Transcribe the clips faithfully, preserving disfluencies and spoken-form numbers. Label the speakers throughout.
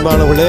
Speaker 1: பிரியமானவர்களே,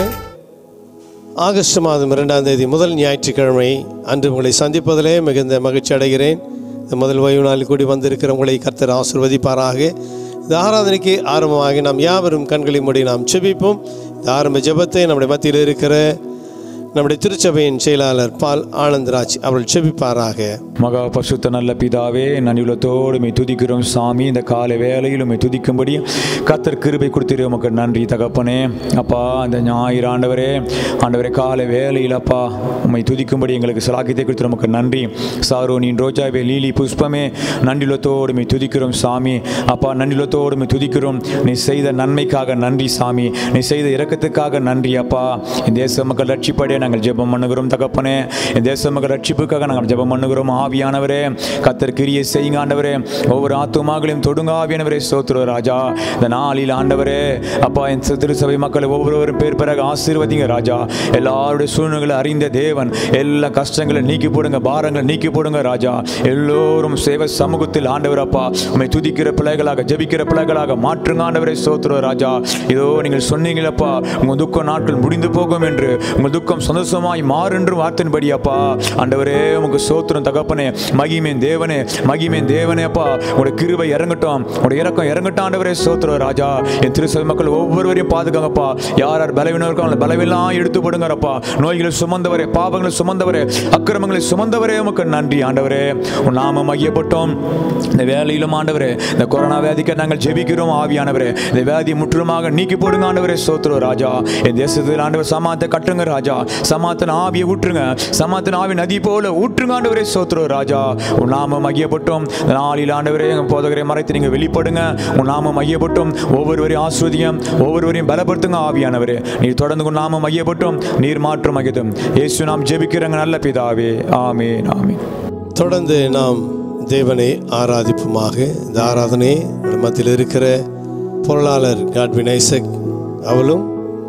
Speaker 1: ஆகஸ்ட் மாதம் இரண்டாம் தேதி முதல் ஞாயிற்றுக்கிழமை அன்று உங்களை சந்திப்பதிலே மிகுந்த மகிழ்ச்சி அடைகிறேன். இந்த முதல் ஓய்வு நாளில் கூடி வந்திருக்கிற உங்களை கர்த்தர் ஆசீர்வதிப்பாராக. இந்த ஆராதனைக்கு ஆரம்பமாக நாம் யாவரும் கண்களை மூடி நாம் செபிப்போம். இந்த ஆரம்ப ஜெபத்தை நம்முடைய மத்தியில் இருக்கிற நம்முடைய திருச்சபையின் செயலாளர் பால் ஆனந்தராஜ் அவர்கள் செபிப்பாராக.
Speaker 2: மகா பரிசுத்த நல்ல பிதாவே, நன்றியுள்ளத்தோடு மை துதிக்கிறோம் சாமி. இந்த காலை வேளையில் உம்மை துதிக்கும்படி கர்த்தர் கிருபை கொடுத்திரு உமக்கு நன்றி தகப்பனே. அப்பா, அந்த ஞாயிறு ஆண்டவரே ஆண்டவரே காலை வேளையில் அப்பா உம்மை துதிக்கும்படி எங்களுக்கு சலாக்கியத்தை கொடுத்து உமக்கு நன்றி. சாரோனின் ரோஜாவே லீலி புஷ்பமே, நன்றியுள்ளத்தோடு மை துதிக்கிறோம் சாமி. அப்பா, நன்றியுள்ளத்தோடு மை துதிக்கிறோம். நீ செய்த நன்மைக்காக நன்றி சாமி. நீ செய்த இரக்கத்துக்காக நன்றி அப்பா. இந்த தேச மக்கள் ரட்சிப்படைய நாங்கள் ஜெபம் பண்ணுகிறோம் தகப்பனே. இந்த தேச மக்கள் ரட்சிப்புக்காக நாங்கள் ஜெபம் பண்ணுகிறோம். ஆவியானவரே கர்த்தர் கிரியை செய்யுங்க ஆண்டவரே. ஒவ்வொரு ஆத்துமாக்களையும் தொடுங்க ஆவியானவரே. ஸ்தோத்திர ராஜா. இந்த நாளில் ஆண்டவரே அப்பா என் திருச்சபை மக்களை ஒவ்வொருவரும் பேர் பிறகு ஆசீர்வதிங்க ராஜா. எல்லாருடைய சூழ்நிலைகளை அறிந்த தேவன். எல்லா கஷ்டங்களை நீக்கி போடுங்க, பாரங்களை நீக்கி போடுங்க ராஜா. எல்லோரும் சேவை சமூகத்தில் ஆண்டவர் அப்பா உம்மை துதிக்கிற பிள்ளைகளாக ஜெபிக்கிற பிள்ளைகளாக மாற்றுங்க ஆண்டவரே. ஸ்தோத்திர ராஜா. இதோ நீங்கள் சொன்னீங்களப்பா உங்கள் துக்க நாட்கள் முடிந்து போகும் என்று, உங்கள் துக்கம் சந்தோஷமாய் மாறுன்று வார்த்தையின்படி அப்பா ஆண்டவரே உமக்கு ஸ்தோத்திரம் தகப்பனே. மகிமேன் தேவனே, மகிமேன் தேவனே அப்பா. உங்களுடைய கிருபை இறங்கட்டும், உங்களுடைய இரக்கம் இறங்கட்டும் ஆண்டவரே. ஸ்தோத்திரம் ராஜா. என் திருச்சபை மக்கள் ஒவ்வொருவரையும் பாதுகாங்கப்பா. யார் யார் பலவீனம் இருக்காங்க பலவெல்லாம் எடுத்து போடுங்கப்பா. நோய்களை சுமந்தவரே, பாவங்களை சுமந்தவரே, அக்கிரமங்களை சுமந்தவரே உமக்கு நன்றி ஆண்டவரே. உன் நாமம் மையப்பட்டோம். இந்த வேலையிலும் ஆண்டவரே இந்த கொரோனா வியாதிக்கு நாங்கள் ஜெபிக்கிறோம் ஆவியானவரே. இந்த வியாதி முற்றிலுமாக நீக்கி போடுங்க ஆண்டவரே. ஸ்தோத்திரம் ராஜா. என் தேசத்தில் ஆண்டவர் சமாத்தை கட்டுங்க ராஜா. சமாத்தன ஆவியை ஊற்றுங்க, சமாத்தன ஆவி நதி போல ஊற்றுங்க ஆண்டவரே. ஸ்தோத்திரம் ராஜா. உன் நாமம் மையப்பட்டோம். நாளில் ஆண்டவரே எங்கள் போதகரை மறைத்து நீங்கள் வெளிப்படுங்க. உன் நாமம் மையப்பட்டோம். ஒவ்வொருவரையும் ஆஸ்வதியம், ஒவ்வொருவரையும் பலப்படுத்துங்க ஆவியானவரே. நீர் தொடர்ந்து உன் நாமம் மையப்பட்டோம். நீர் மாற்றம் மையதும் இயேசு நாம் ஜெபிக்கிறங்க நல்ல பிதாவே. ஆமென் ஆமென்.
Speaker 1: தொடர்ந்து நாம் தேவனை ஆராதிப்புமாக. இந்த ஆராதனை மத்தியில் இருக்கிற பொருளாளர் காட்வின் ஐசக் அவளும்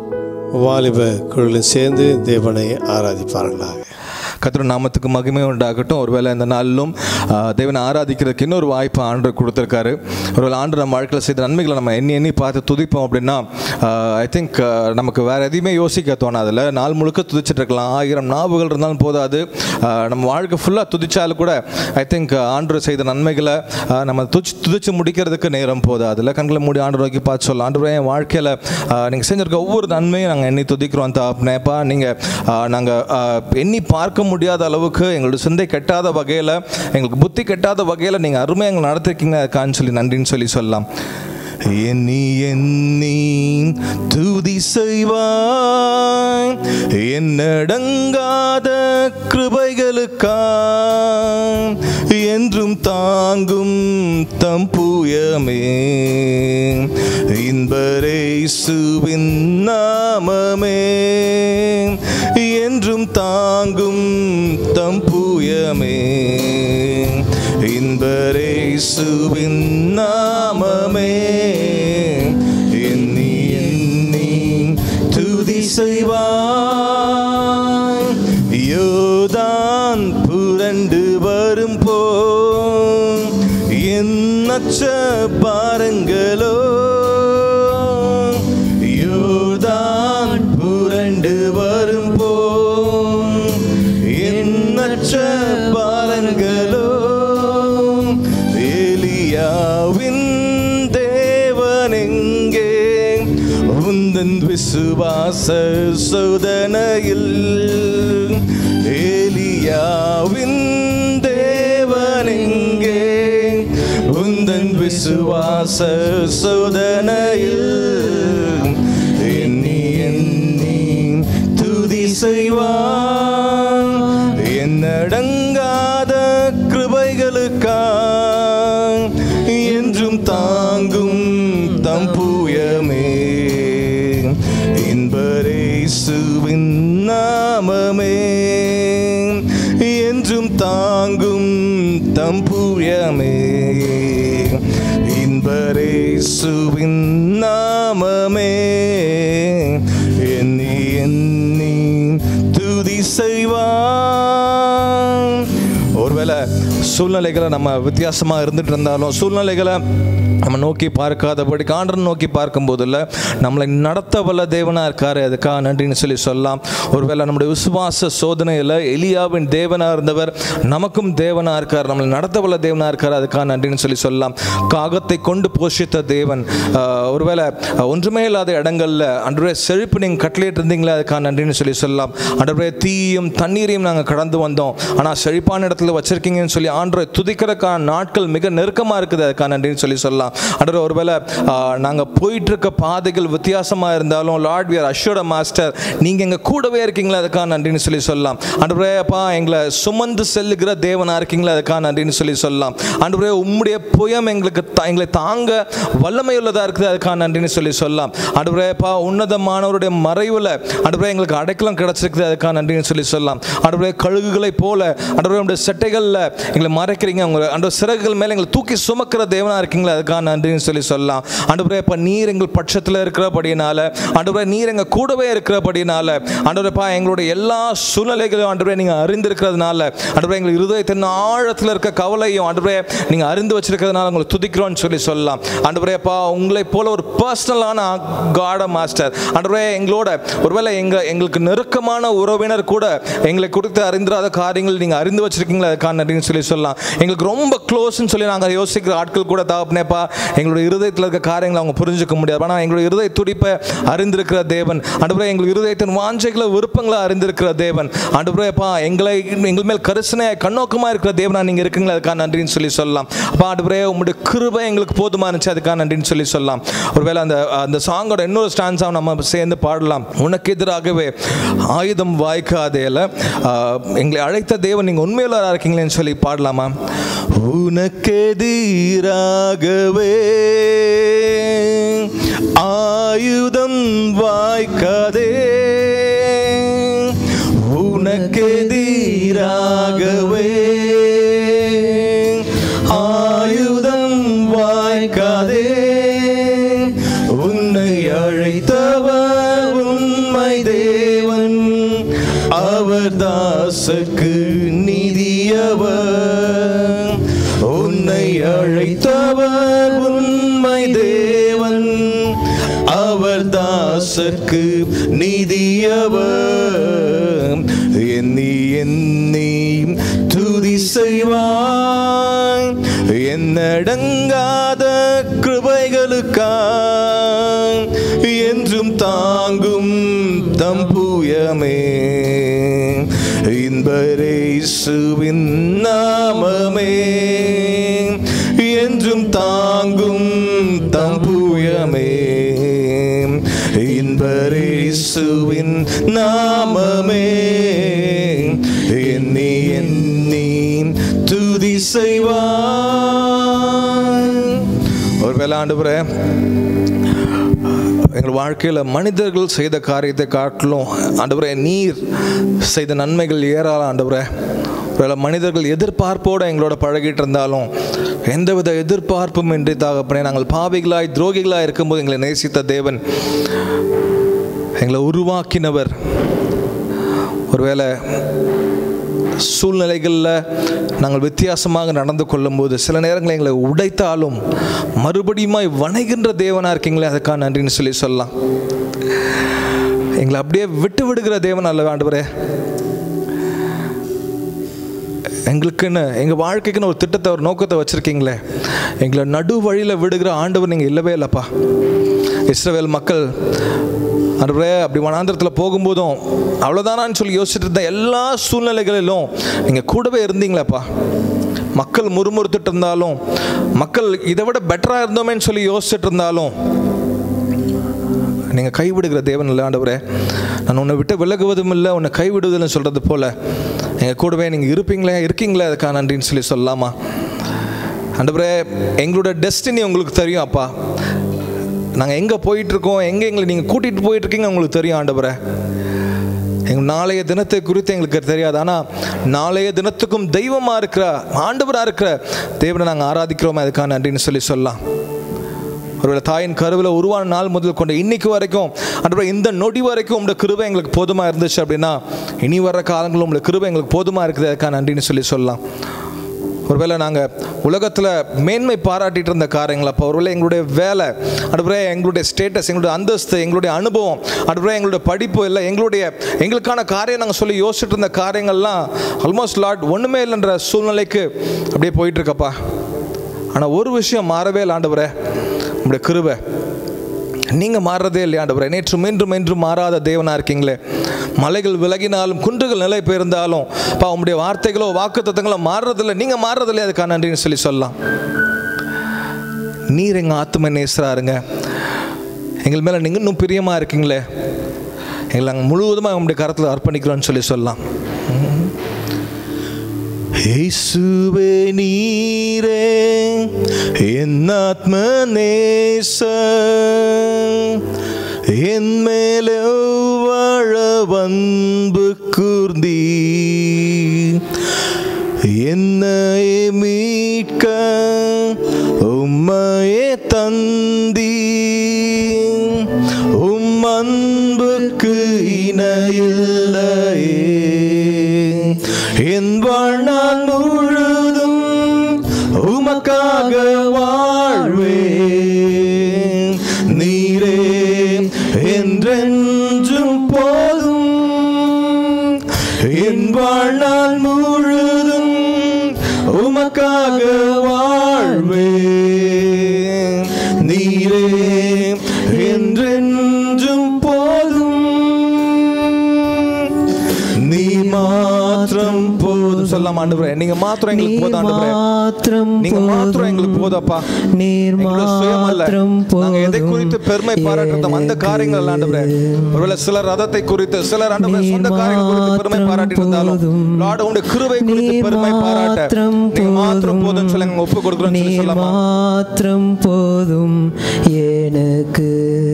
Speaker 1: வாலிப குழுவில் சேர்ந்து தேவனை ஆராதிப்பார்களாக.
Speaker 3: கர்த்தர் நாமத்துக்கு மகிமை உண்டாகட்டும். ஒருவேளை இந்த நாளிலும் தேவனை ஆராதிக்கிறதுக்கு இன்னொரு வாய்ப்பு ஆண்டவர் கொடுத்துருக்காரு. ஒருவேளை ஆண்டு நம்ம வாழ்க்கையில் செய்த நன்மைகளை நம்ம எண்ணி எண்ணி பார்த்து துதிப்போம் அப்படின்னா ஐ திங்க் நமக்கு வேறு எதையுமே யோசிக்க தோணாதில்ல. நாள் முழுக்க துதிச்சுட்டு இருக்கலாம். ஆயிரம் நாவுகள் இருந்தாலும் போதாது. நம்ம வாழ்க்கை ஃபுல்லாக துதிச்சாலும் கூட ஐ திங்க் ஆண்டவர் செய்த நன்மைகளை நம்ம துதி துதிச்சு முடிக்கிறதுக்கு நேரம் போதாதில்ல. கண்களை மூடி ஆண்டவர் நோக்கி பார்த்து சொல்லலாம். ஆண்டவரே என் வாழ்க்கையில் நீங்கள் செஞ்சிருக்க ஒவ்வொரு நன்மையும் நாங்கள் எண்ணி துதிக்கிறோம் தாப்னேப்பா. நீங்கள் நாங்கள் எண்ணி பார்க்க முடியாத அளவுக்கு எங்களுடைய சிந்தை கெட்டாத வகையில், எங்களுக்கு புத்தி கெட்டாத வகையில் நீங்கள் அருமையாக எங்களை நடத்திருக்கீங்க கான்னு சொல்லி நன்றின்னு சொல்லி சொல்லலாம். எண்ணி எண்ணி துதி செய்வாய் என்னடங்காத கிருபைகளுக்காய் என்றும் தாங்கும் தம்புயமே இன்பரேசுவின் நாமமே என்றும் தாங்கும் தம்புயமே இன்பரேசுவின் நாமமே எண்ணி எண்ணி துதி செய்வாய். யோர்தான் புரண்டு வரும் போ எண்ணற்ற பாரங்களோ யோர்தான் புரண்டு வரும் போ எண்ணற்ற பாரங்களோ விசுவாச சோதனையில் ஏலியாவின் தேவனெங்கே உந்தன் விசுவாச சோதனையில் எண்ணி எண்ணி துதி செய்வான் என்னடங்காத கிருபைகளுக்காய் என்றும் தாங்கும் தம்புயமே இன்பரேசுவின் நாமமே என்றும் தாங்கும் தம்புயமே இன்பரேசுவின் நாமமே எண்ணி எண்ணி துதி செய்வான். ஒருவேளை சூழ்நிலைகளை நம்ம வித்தியாசமாக இருந்துட்டு இருந்தாலும், சூழ்நிலைகளை நம்ம நோக்கி பார்க்காதபடி ஆண்டவரை நோக்கி பார்க்கும்போதில்ல நம்மளை நடத்த வல்ல தேவனாக இருக்காரு, அதுக்காக நன்றின்னு சொல்லி சொல்லலாம். ஒருவேளை நம்முடைய விசுவாச சோதனையில் எலியாவின் தேவனாக இருந்தவர் நமக்கும் தேவனாக இருக்கார், நம்மளை நடத்த வல்ல தேவனாக இருக்கார், அதுக்காக நன்றின்னு சொல்லி சொல்லலாம். காகத்தை கொண்டு போஷித்த தேவன், ஒருவேளை ஒன்றுமே இல்லாத இடங்களில் அன்றைய செழிப்பு நீங்கள் கட்டளையிட்டு இருந்தீங்களே, அதுக்காக நன்றின்னு சொல்லி சொல்லலாம். அன்றைய தீயும் தண்ணீரையும் நாங்கள் கடந்து வந்தோம், ஆனால் செழிப்பான இடத்துல வச்சிருக்கீங்கன்னு சொல்லி ஆண்டவரை துதிக்கிறதுக்கான நாட்கள் மிக நெருக்கமாக இருக்குது, அதுக்காக நன்றின்னு சொல்லி சொல்லலாம். அன்றே ஒருவேளை நாங்கள் போயிட்டு இருக்க பாதைகள் வித்தியாசமாக இருந்தாலும், Lord we are assured master, நீங்கள் எங்கள் கூடவே இருக்கீங்களா, அதுக்காக நன்றின்னு சொல்லி சொல்லலாம். அன்றே அப்பா எங்களை சுமந்து செல்லுகிற தேவனாக இருக்கீங்களா, அதுக்காக நன்றின்னு சொல்லி சொல்லலாம். அன்றே உம்முடைய புயம் எங்களுக்கு எங்களை தாங்க வல்லமை உள்ளதாக இருக்குது, அதுக்காக நன்றின்னு சொல்லி சொல்லலாம். அன்றே அப்பா உன்னதமானவருடைய மறைவில் அன்றே எங்களுக்கு அடைக்கலம் கிடைச்சிருக்குது, அதுக்காக நன்றின்னு சொல்லி சொல்லலாம். அன்றே கழுகுகளை போல அன்றே உடைய சட்டைகளில் எங்களை மறைக்கிறீங்க, உங்களை அன்ற சிறகுகள் மேலே எங்களை தூக்கி சுமக்கிற தேவனாக இருக்கீங்களா, அதுக்காக நன்றின்னு சொல்லி சொல்லலாம். ஆண்டவரே அப்ப நீர் எங்கள் பட்சத்தில் இருக்கிறபடினால, ஆண்டவரே நீர் எங்க கூடவே இருக்கிறபடினால, ஆண்டவரேப்பா எங்களுடைய எல்லா சூழ்நிலைகளையும் ஆண்டவரே நீங்க அறிந்திருக்கிறதுனால, ஆண்டவரே எங்கள் இருதயத்தின் ஆழத்தில் இருக்க கவலையும் ஆண்டவரே நீங்க அறிந்து வச்சிருக்கிறதுனால உங்களை துதிக்கிறோம்னு சொல்லி சொல்லலாம். ஆண்டவரே அப்பா உங்களை போல ஒரு பர்சனலான காட் மாஸ்டர், ஆண்டவரே எங்களோட ஒருவேளை எங்க எங்களுக்கு நெருக்கமான உறவினர் கூட எங்களை கொடுத்து அறிந்திராத காரியங்கள் நீங்க அறிந்து வச்சிருக்கீங்களா, அதுக்கான நன்றின்னு சொல்லி சொல்லலாம். எங்களுக்கு ரொம்ப க்ளோஸ்ன்னு சொல்லி நாங்கள் யோசிக்கிற ஆட்கள் கூட தாப்பனேப்பா எங்களுடைய இருதயத்தில் இருக்க காரியங்களை அவங்க புரிஞ்சுக்க முடியாது, ஆனால் எங்களுடைய இருதய துடிப்பை அறிந்திருக்கிற தேவன், ஆண்டவரே எங்கள் இருதயத்தின் வாஞ்சைகளை விருப்பங்களை அறிந்திருக்கிற தேவன், ஆண்டவரே அப்பா எங்களை எங்கள் மேல் கரிசனையாக கண்ணோக்கமாக இருக்கிற தேவனா நீங்கள் இருக்கீங்களா, அதுக்காக நன்றின்னு சொல்லி சொல்லலாம். அப்பா ஆண்டவரே உங்களுடைய கிருபை எங்களுக்கு போதுமா இருந்துச்சு, அதுக்காக நன்றின்னு சொல்லி சொல்லலாம். ஒருவேளை அந்த அந்த சாங்கோட இன்னொரு ஸ்டான்ஸாக நம்ம சேர்ந்து பாடலாம். உனக்கு எதிராகவே ஆயுதம் வாய்க்காதேல எங்களை அழைத்த தேவன் நீங்கள் உண்மையுள்ளவராக இருக்கீங்களேன்னு சொல்லி பாடலாமா? உனக்கு எதிராகவே ஆயுதம் வாய்க்காதே, உனக்கு எதிராகவே ஆயுதம் வாய்க்காதே, உன்னை அழைத்தவர் உண்மை தேவன், அவர் தாசக்கு நீதியவர், உன்னை அழைத்தவர் உண்மை தேவன், அவர் தாசக்கு நீதியவர், எண்ணி எண்ணி துதி செய்வாய் என்னடங்காத கிருபைகளுக்காய், என்றும் தாங்கும் தம்புயமே இன்பரேசுவின் நாமமே, என்றும் தாங்கும் தம்புயமே இன்பரேசுவின் நாமமே, எண்ணி எண்ணி துதி செய்வாய். ஒரு வேளை ஆண்டவரே எங்கள் வாழ்க்கையில் மனிதர்கள் செய்த காரியத்தை காட்டிலும் ஆண்டவரே நீர் செய்த நன்மைகள் ஏராளம். ஆண்டவரே ஒருவேளை மனிதர்கள் எதிர்பார்ப்போடு எங்களோட பழகிட்டு இருந்தாலும் எந்தவித எதிர்பார்ப்பும் இன்றி தகப்பனே நாங்கள் பாவிகளாய் துரோகிகளாய் இருக்கும்போது எங்களை நேசித்த தேவன், எங்களை உருவாக்கினவர், ஒருவேளை சூழ்நிலைகளில் நாங்கள் வித்தியாசமாக நடந்து கொள்ளும்போது சில நேரங்களில் எங்களை உடைத்தாலும் மறுபடியும் வணைகின்ற தேவனாக இருக்கீங்களே, அதுக்காக நன்றின்னு சொல்லி சொல்லலாம். எங்களை அப்படியே விட்டு விடுகிற தேவன் அல்ல ஆண்டவரே, எங்களுக்குன்னு எங்கள் வாழ்க்கைக்குன்னு ஒரு திட்டத்தை ஒரு நோக்கத்தை வச்சுருக்கீங்களே, எங்களை நடு வழியில் விடுகிற ஆண்டவர் நீங்கள் இல்லவே இல்லைப்பா. இஸ்ரவேல் மக்கள் ஆண்டவரே அப்படி வனாந்திரத்தில் போகும்போதும் அவ்வளோதானான்னு சொல்லி யோசிச்சுட்டு இருந்த எல்லா சூழ்நிலைகளிலும் நீங்கள் கூடவே இருந்தீங்களேப்பா. மக்கள் முறுமுறுத்துட்டு இருந்தாலும், மக்கள் இதை விட பெட்டராக இருந்தோமேன்னு சொல்லி யோசிச்சுட்டு இருந்தாலும் நீங்கள் கைவிடுகிற தேவன் இல்லை ஆண்டவரே. நான் உன்னை விட்டு விலகுவதும் இல்லை, உன்னை கைவிடுவதுன்னு சொல்கிறது போல் எங்கள் கூடவே நீங்கள் இருப்பீங்களே இருக்கீங்களே, அதுக்காக நன்றின்னு சொல்லி சொல்லலாமா ஆண்டவரே. எங்களோட டெஸ்டினி உங்களுக்கு தெரியும் அப்பா. நாங்கள் எங்கே போயிட்டுருக்கோம், எங்கே எங்களை நீங்கள் கூட்டிகிட்டு போயிட்டுருக்கீங்க உங்களுக்கு தெரியும் ஆண்டவரே. எங்கள் நாளைய தினத்தை குறித்து எங்களுக்கு தெரியாது, ஆனால் நாளைய தினத்துக்கும் தெய்வமாக இருக்கிற ஆண்டவராக இருக்கிற தேவனை நாங்கள் ஆராதிக்கிறோமே, அதுக்காக நன்றின்னு சொல்லி சொல்லலாம். ஒருவேளை தாயின் கருவில் உருவான நாள் முதல் கொண்டு இன்னைக்கு வரைக்கும் ஆண்டவரே இந்த நொடி வரைக்கும் உங்களோட கிருபை எங்களுக்கு போதுமாக இருந்துச்சு அப்படின்னா, இனி வர்ற காலங்களும் உங்களோட கிருபை எங்களுக்கு போதுமாக இருக்குது, அதுக்காக நன்றின்னு சொல்லி சொல்லலாம். ஒருவேளை நாங்கள் உலகத்தில் மேன்மை பாராட்டிகிட்டு இருந்த காரியங்கள், அப்போ ஒருவேளை எங்களுடைய வேலை, அடுப்புற எங்களுடைய ஸ்டேட்டஸ், எங்களுடைய அந்தஸ்து, எங்களுடைய அனுபவம், அடுப்புற எங்களுடைய படிப்பு இல்லை, எங்களுடைய எங்களுக்கான காரியம் நாங்கள் சொல்லி யோசிச்சுட்டு இருந்த காரியங்கள்லாம் ஆல்மோஸ்ட் லாட் ஒன்றுமே இல்லைன்ற சூழ்நிலைக்கு அப்படியே போயிட்டுருக்கப்பா. ஆனால் ஒரு விஷயம் மாறவே இல்லை ஆண்டவரே, உங்களுடைய கிருபை. நீங்கள் மாறுறதே இல்லையா ஆண்டவரே? நேற்று மீண்டும் என்று மாறாத தேவனாக இருக்கீங்களே. மலைகள் விலகினாலும் குன்றுகள் நிலை பெயர்ந்தாலும் பா உங்களுடைய வார்த்தைகளோ வாக்கு தத்தங்களோ மாறுறதில்லை, நீங்கள் மாறுறதில்லையே, அதுக்கான நன்றின்னு சொல்லி சொல்லலாம். நீர் எங்கள் ஆத்தும நேசராருங்க, எங்கள் மேலே நீங்கள் இன்னும் பிரியமாக இருக்கீங்களே, எங்களை நாங்கள் முழுவதுமாக உங்களுடைய கரத்தில் அர்ப்பணிக்கிறோன்னு சொல்லி சொல்லலாம். இயேசுவே நீரே என் ஆத்ம நேசர், என் மேலே வாழ அன்பு கூர்ந்தீ, என்னை மீட்க உம்மையே தந்தீ, உம் அன்புக்கு இணையில்லையே, என் வாழ்நாள் முழுதும் உமக்காக வாழ்வேன், நீரே என்றென்றும் போதும், என் வாழ்நாள் முழுதும் உமக்காக வாழ்வேன், நீரே என்றென்றும் போதும், நீ மாத்திரம் போதும். சொல்லலாம் ஆண்டவரே, நீங்க மாத்திரம் எங்களுக்கு போதும் ஆண்டவரே, நீங்க மாத்திரம் எங்களுக்கு போதப்பா.
Speaker 4: நீர் மாத்திரம் போதும்.
Speaker 3: நாங்க எதை குறித்து பெருமை பாராட்டுறோம் அந்த காரியங்கள் ஆண்டவரே, ஒருவேளை சிலர் ரதத்தை குறித்து, சிலர் ஆண்டவரே சொந்த காரியங்கள் குறித்து பெருமை பாராட்டி இருந்தாலும் லார்ட் உங்களுடைய கிருபை குறித்து பெருமை பாராட்ட நீங்க மாத்திரம் போதும் சொல்லுங்க, ஒப்பு கொடுக்கிறோம் சொல்லி சொல்லலாமா?
Speaker 4: மாத்திரம் போதும் எனக்கு,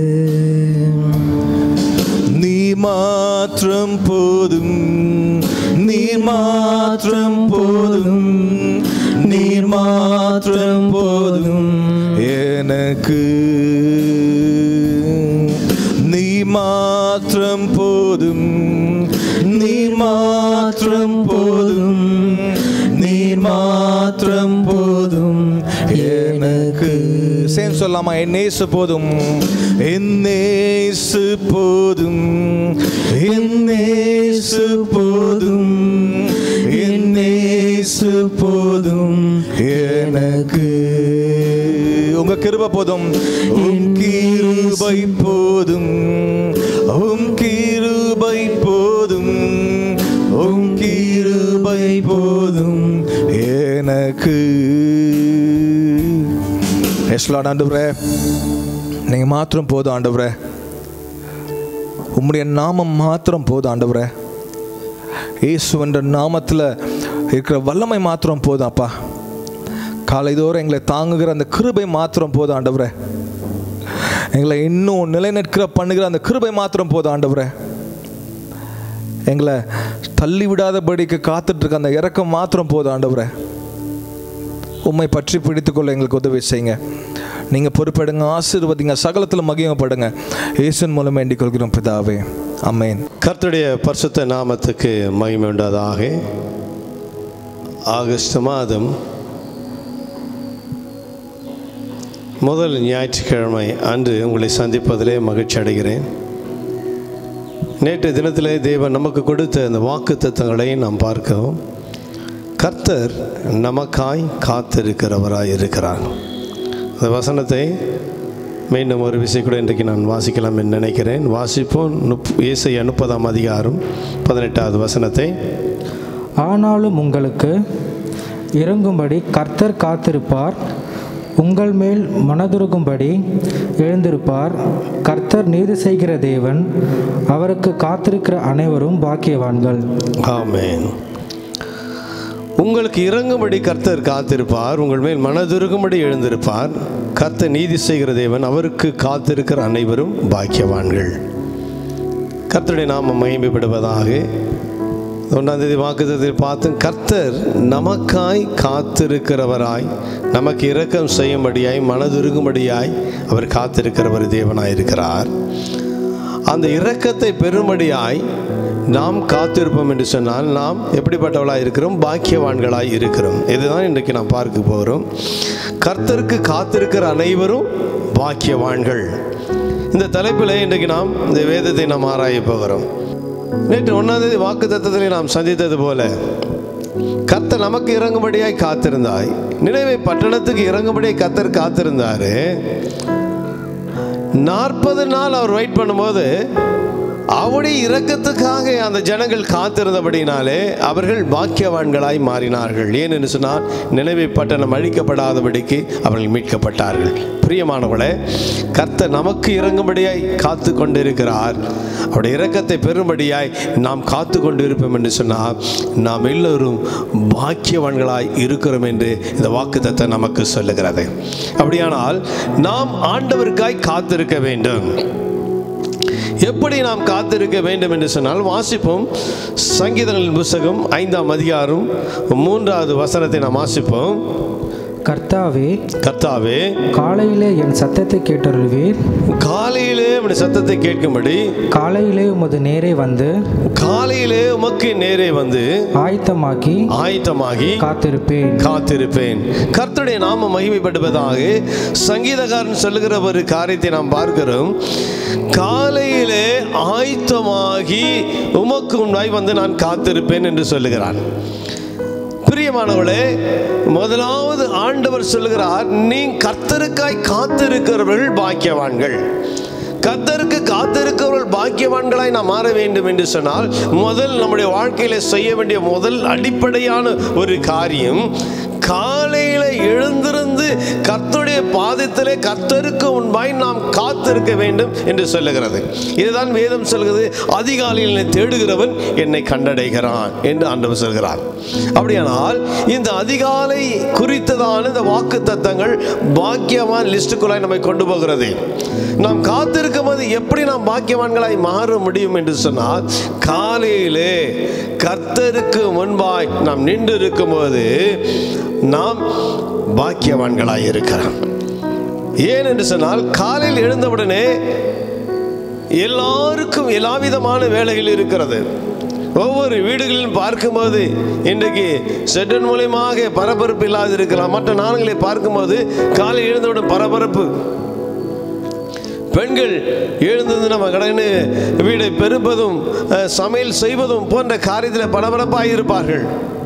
Speaker 3: நீ மாத்திரம் போதும், நீர் மாத்திரம் போதும், நீர் மாத்திரம் போதும் எனக்கு, நீ மாத்திரம் போதும், நீர் மாத்திரம் போதும், நீர் மாத்திரம் போதும் எனக்கு. சேம் சொல்லாமா? என் நேசு போதும், என் நேசு போதும், என் நேசு போதும், என் நேசு போதும் எனக்கு. உங்க கிருபை போதும், உம் கிருபை போதும், உம் கிருபை போதும், உம் கிருபை போதும் எனக்கு. எஸ் லார்ட் ஆண்டவரே, நீங்க மாத்திரம் போதும் ஆண்டவரே, உம்முடைய நாமம் மாத்திரம் போதும் ஆண்டவரே, இயேசுவென்ற நாமத்தில் இருக்கிற வல்லமை மாத்திரம் போதும் அப்பா. காலைதோறும் எங்களை தாங்குகிற அந்த கிருபை மாத்திரம் போதும் ஆண்டவரே, எங்களை இன்னும் நிலைநிற்கிற பண்ணுகிற அந்த கிருபை மாத்திரம் போதும் ஆண்டவரே, எங்களை தள்ளி விடாதபடிக்கு காத்துட்டு இருக்க அந்த இரக்கம் மாத்திரம் போதும் ஆண்டவரே. உம்மை பற்றி பிடித்துக்கொள்ள எங்களுக்கு உதவி செய்யுங்க. நீங்கள் பொறுப்பெடுங்க, ஆசீர்வதிங்க, சகலத்தில் மகிமைப்படுங்க. இயேசுவின் மூலம் வேண்டிக் கொள்கிறோம் பிதாவே, ஆமென்.
Speaker 1: கர்த்தருடைய பரிசுத்த நாமத்துக்கு மகிமை உண்டாதாக. ஆகஸ்ட் மாதம் முதல் ஞாயிற்றுக்கிழமை அன்று உங்களை சந்திப்பதிலே மகிழ்ச்சி அடைகிறேன். நேற்று தினத்திலே தேவன் நமக்கு கொடுத்த அந்த வாக்கு தத்தங்களை நாம் பார்க்கிறோம். கர்த்தர் நமக்காய் காத்திருக்கிறவராய் இருக்கிறார். அந்த வசனத்தை மீண்டும் ஒரு விஷயம் கூட இன்றைக்கு நான் வாசிக்கலாம் என்று நினைக்கிறேன். வாசிப்போம். நுப் ஏசாயா முப்பதாம் அதிகாரம் பதினெட்டாவது வசனத்தை.
Speaker 5: ஆனாலும் உங்களுக்கு இறங்கும்படி கர்த்தர் காத்திருப்பார், உங்கள் மேல் மனதுருகும்படி எழுந்திருப்பார். கர்த்தர் நீதி செய்கிற தேவன், அவருக்கு காத்திருக்கிற அனைவரும் பாக்கியவான்கள்.
Speaker 1: ஆமென். உங்களுக்கு இறங்கும்படி கர்த்தர் காத்திருப்பார், உங்கள் மேல் மனதுருகும்படி எழுந்திருப்பார். கர்த்தர் நீதி செய்கிற தேவன், அவருக்கு காத்திருக்கிற அனைவரும் பாக்கியவான்கள். கர்த்தருடைய நாமம் மகிமைப்படுவதாக. ஒன்றாம் தேதி வாக்குத்தத்தத்தில் பார்த்து, கர்த்தர் நமக்காய் காத்திருக்கிறவராய், நமக்கு இரக்கம் செய்யும்படியாய், மனதுருகும்படியாய் அவர் காத்திருக்கிறவர் தேவனாய் இருக்கிறார். அந்த இரக்கத்தை பெறும்படியாய் நாம் காத்திருப்போம் என்று சொன்னால் நாம் எப்படிப்பட்டவளாக இருக்கிறோம்? பாக்கியவான்களாய் இருக்கிறோம். இதுதான் இன்றைக்கு நாம் பார்க்க போகிறோம். கர்த்தருக்கு காத்திருக்கிற அனைவரும் பாக்கியவான்கள். இந்த தலைப்பில் இன்றைக்கு நாம் இந்த வேதத்தை நாம் ஆராய போகிறோம். நேற்று ஒன்றாம் தேதி வாக்கு தத்தத்திலே நாம் சந்தித்தது போல, கர்த்தர் நமக்கு இறங்கும்படியாய் காத்திருந்தாய். நினைவே பட்டணத்துக்கு இறங்கும்படியாய் கர்த்தர் காத்திருந்தாரு. நாற்பது நாள் அவர் வெயிட் பண்ணும்போது அவருடைய இரக்கத்துக்காக அந்த ஜனங்கள் காத்திருந்தபடினாலே அவர்கள் பாக்கியவான்களாய் மாறினார்கள். ஏன் என்று சொன்னால், நினைவே பட்டணம் அழிக்கப்படாதபடிக்கு அவர்கள் மீட்கப்பட்டார்கள். பிரியமானவர்களே, கர்த்தர் நமக்கு இறங்கும்படியாய் காத்து கொண்டிருக்கிறார். அவருடைய இரக்கத்தை பெறும்படியாய் நாம் காத்து கொண்டு இருப்போம் என்று சொன்னால், நாம் எல்லோரும் பாக்கியவான்களாய் இருக்கிறோம் என்று இந்த வாக்குத்தத்தம் நமக்கு சொல்லுகிறது. அப்படியானால் நாம் ஆண்டவருக்காய் காத்திருக்க வேண்டும். எப்படி நாம் காத்திருக்க வேண்டும் என்று சொன்னால், வாசிப்போம். சங்கீதங்களின் புத்தகம் ஐந்தாம் அதிகாரம் மூன்றாவது வசனத்தை நாம் வாசிப்போம்.
Speaker 5: கர்த்தாவே
Speaker 1: கர்த்தாவே
Speaker 5: காலையிலே என் சத்தத்தை கேட்டருள்வீர்.
Speaker 1: காலையிலே உம்முடைய சத்தத்தை கேட்கும்படி
Speaker 5: காலையிலே உமது நேரே வந்து
Speaker 1: காலையிலே உமக்கு நேரே வந்து
Speaker 5: ஆயத்தமாக்கி
Speaker 1: ஆயத்தமாகி
Speaker 5: காத்திருப்பேன்
Speaker 1: காத்திருப்பேன். கர்த்தருடைய நாமம் மகிமைப்படுவதாக சங்கீதக்காரன் சொல்லுகிற ஒரு காரியத்தை நாம் பார்க்கிறோம். காலையிலே ஆயத்தமாகி உமக்கு முன்னாய் வந்து நான் காத்திருப்பேன் என்று சொல்லுகிறான். பிரியமானவர்களே, முதலாவது ஆண்டவர் சொல்லுகிறார், நீ கர்த்தருக்காய் காத்திருக்கிறவர்கள் பாக்கியவான்கள். கர்த்தருக்கு காத்திருக்கிறவர்கள் பாக்கியவான்களாய் நாம் மாற வேண்டும் என்று சொன்னால், முதல் நம்முடைய வாழ்க்கையில செய்ய வேண்டிய முதல் அடிப்படையான ஒரு காரியம், காலையில எழுந்திருந்து கர்த்தருடைய பாதத்திலே கர்த்தருக்கு முன்பாய் நாம் காத்திருக்க வேண்டும் என்று சொல்லுகிறது. இதுதான் வேதம் சொல்கிறது. அதிகாலையில் தேடுகிறவன் என்னை கண்டடைகிறான் என்று ஆண்டவர் சொல்கிறார். அப்படியானால் இந்த அதிகாலை குறித்ததான இந்த வாக்கு தத்தங்கள் பாக்கியவான் லிஸ்டுக்குள்ளாய் நம்மை கொண்டு போகிறது. நாம் காத்திருக்கும் போது எப்படி நாம் பாக்கியவான்களாய் மாற முடியும் என்று சொன்னால், காலையிலே கர்த்தருக்கு முன்பாய் நாம் நின்று இருக்கும் போது நாம் பாக்கியவான்களாய் இருக்கிறோம். ஏன் என்று சொன்னால், காலையில் எழுந்தவுடனே எல்லாருக்கும் எல்லா விதமான வேலைகள் இருக்கிறது. ஒவ்வொரு வீடுகளிலும் பார்க்கும்போது இன்றைக்கு செட்டன் மூலியமாக பரபரப்பு இல்லாது இருக்கலாம். மற்ற நாடுகளை பார்க்கும்போது காலை எழுந்தவுடன் பரபரப்பு. பெண்கள் எழுந்தது நம்ம கடன்னு வீடை பெருப்பதும் சமையல் செய்வதும் போன்ற காரியத்தில் பரபரப்பாக இருப்பார்கள்.